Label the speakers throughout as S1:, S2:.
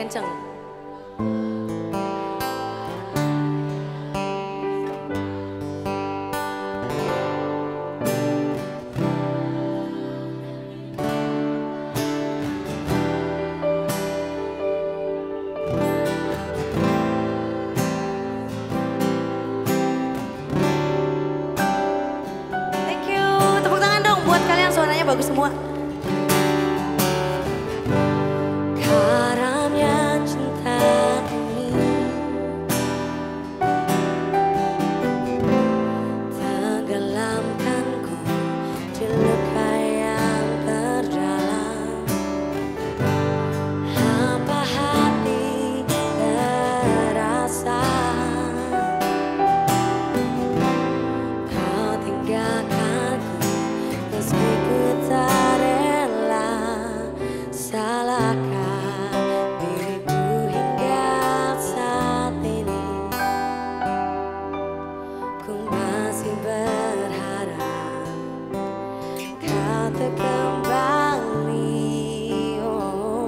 S1: kenceng.
S2: Thank you, tepuk tangan dong buat kalian, suaranya bagus semua.
S1: Karamnya cinta ini tenggelamkanku di luka yang terdalam. Hampa hati terasa kau tinggalkanku meski ku tak rela. Salahkah diriku hingga saat ini? Ku masih berharap kau tak kembali. Oh.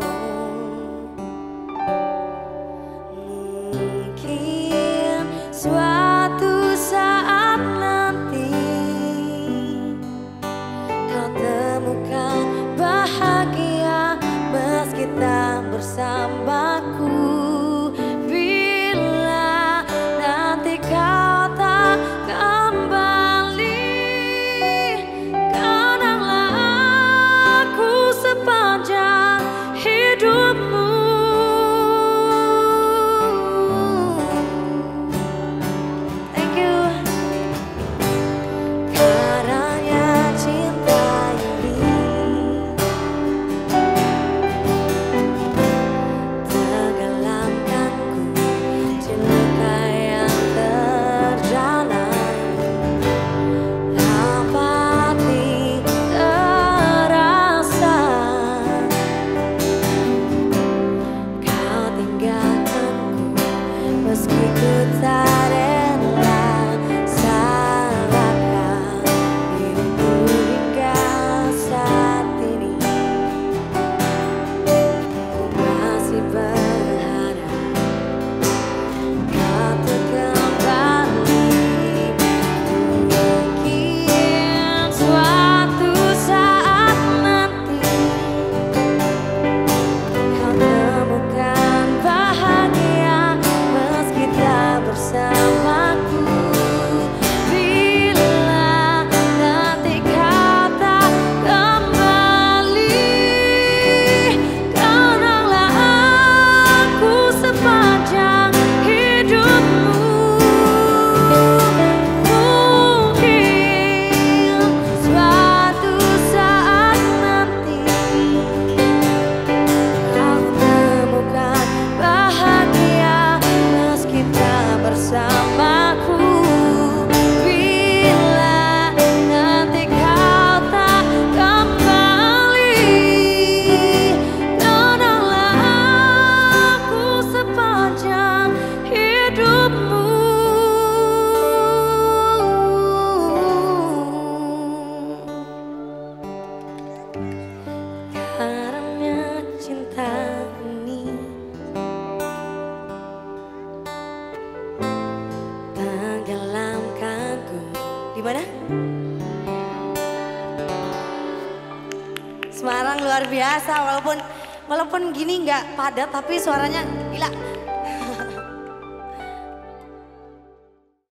S1: Mungkin suatu saat nanti kau temukan bahagia meski tak bersamaku. Bila nanti kau tak kembali, kenanglah aku sepanjang hidupmu.
S2: Thank you.
S1: Karanya cinta ini tenggelamkanku di luka yang terdalam. Hampa hati terasa kau tinggalkanku meski ku tak rela. Salahkah diriku hingga saat ini? Ku masih berharap kau tak kembali. Mungkin suatu saat nanti kau temukan bahagia meski tak bersamaku. Bila nanti kau tak kembali, kenanglah aku sepanjang hidupmu. Mungkin suatu saat nanti kau temukan bahagia meski tak bersamaku. Bila nanti kau tak kembali, kenanglah aku sepanjang hidupmu. Karamnya cinta ini tenggelamkanku. Di mana?
S2: Semarang luar biasa, walaupun gini nggak padat tapi suaranya gila.